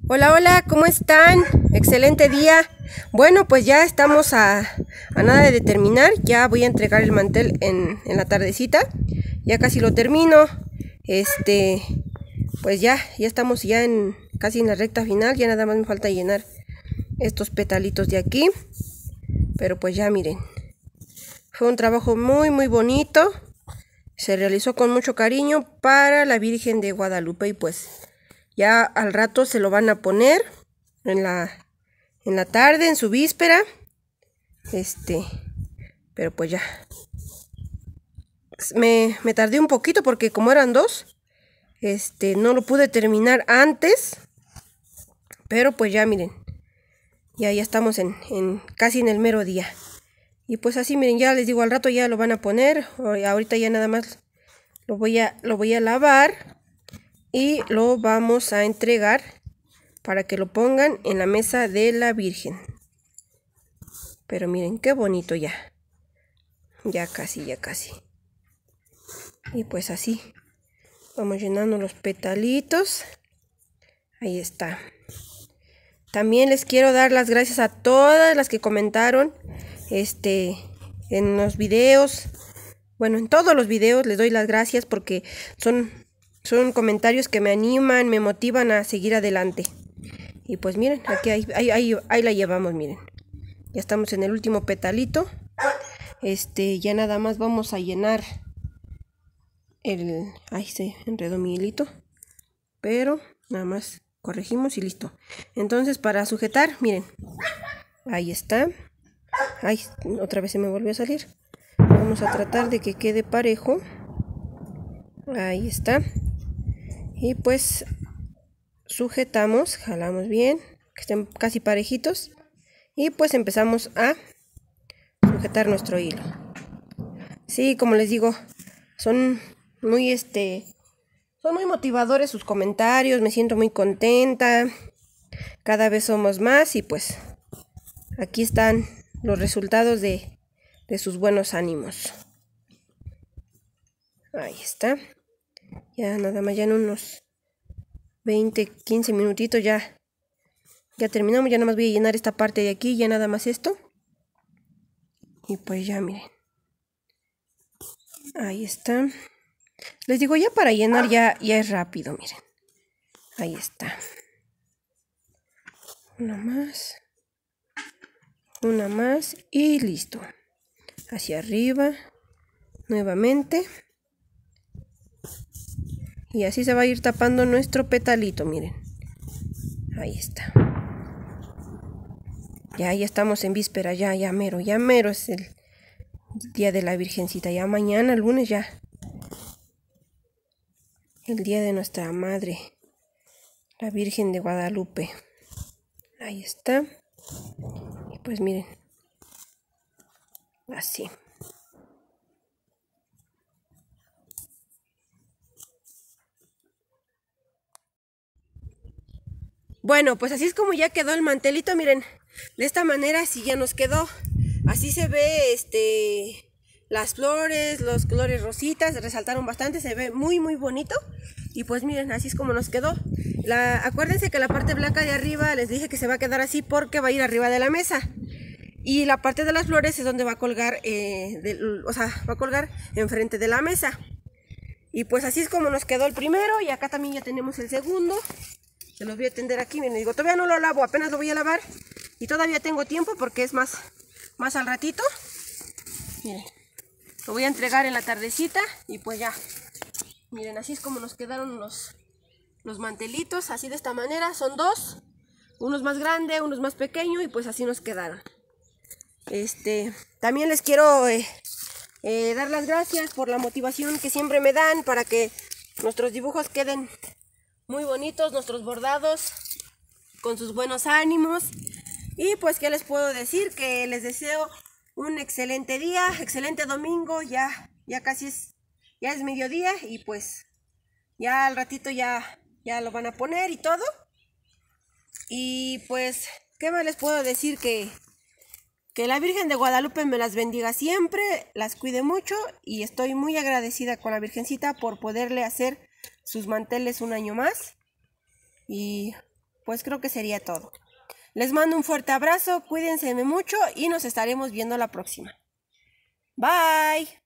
Hola, hola, ¿cómo están? Excelente día. Bueno, pues ya estamos a nada de terminar. Ya voy a entregar el mantel en la tardecita. Ya casi lo termino. Pues ya estamos ya casi en la recta final. Ya nada más me falta llenar estos petalitos de aquí. Pero pues ya miren. Fue un trabajo muy bonito. Se realizó con mucho cariño para la Virgen de Guadalupe y pues ya al rato se lo van a poner en la tarde, en su víspera. Pero pues ya. Me tardé un poquito porque como eran dos, no lo pude terminar antes. Pero pues ya miren. Ya estamos casi en el mero día. Y pues así miren, ya les digo, al rato ya lo van a poner. Ahorita ya nada más lo voy a lavar. Y lo vamos a entregar para que lo pongan en la mesa de la Virgen. Pero miren qué bonito ya. Ya casi. Y pues así. Vamos llenando los petalitos. Ahí está. También les quiero dar las gracias a todas las que comentaron en los videos. Bueno, en todos los videos les doy las gracias porque son comentarios que me animan, me motivan a seguir adelante. Y pues miren, aquí ahí la llevamos, miren. Ya estamos en el último petalito. Ya nada más vamos a llenar Ay, se enredó mi hilito. Pero nada más corregimos y listo. Entonces para sujetar, miren. Ahí está. Ay, otra vez se me volvió a salir. Vamos a tratar de que quede parejo. Ahí está. Y pues sujetamos, jalamos bien, que estén casi parejitos. Y pues empezamos a sujetar nuestro hilo. Sí, como les digo, son muy motivadores sus comentarios, me siento muy contenta. Cada vez somos más y pues aquí están los resultados de sus buenos ánimos. Ahí está. Ya nada más, ya en unos 20-15 minutitos ya terminamos. Ya nada más voy a llenar esta parte de aquí, ya nada más esto. Y pues ya miren. Ahí está. Les digo, ya para llenar ya es rápido, miren. Ahí está. Una más y listo. Hacia arriba. Nuevamente. Y así se va a ir tapando nuestro petalito, miren. Ahí está. Ya estamos en víspera, ya mero es el día de la Virgencita. Ya mañana, lunes, ya. El día de nuestra Madre, la Virgen de Guadalupe. Ahí está. Y pues miren. Así. Bueno, pues así es como ya quedó el mantelito, miren. De esta manera así ya nos quedó. Así se ve las flores, los colores rositas, resaltaron bastante, se ve muy bonito. Y pues miren, así es como nos quedó. Acuérdense que la parte blanca de arriba les dije que se va a quedar así porque va a ir arriba de la mesa. Y la parte de las flores es donde va a colgar, va a colgar enfrente de la mesa. Y pues así es como nos quedó el primero y acá también ya tenemos el segundo. Se los voy a tender aquí, miren, digo, todavía no lo lavo, apenas lo voy a lavar. Y todavía tengo tiempo porque es más al ratito. Miren, lo voy a entregar en la tardecita y pues ya. Miren, así es como nos quedaron los mantelitos, así de esta manera. Son dos, unos más grandes, unos más pequeños y pues así nos quedaron. También les quiero dar las gracias por la motivación que siempre me dan para que nuestros dibujos queden muy bonitos, nuestros bordados con sus buenos ánimos. Y pues qué les puedo decir, que les deseo un excelente día, excelente domingo. Ya casi es mediodía y pues ya al ratito ya lo van a poner y todo. Y pues qué más les puedo decir, que la Virgen de Guadalupe me las bendiga siempre, las cuide mucho y estoy muy agradecida con la Virgencita por poderle hacer sus manteles un año más. Y pues creo que sería todo. Les mando un fuerte abrazo, cuídense mucho y nos estaremos viendo la próxima. Bye.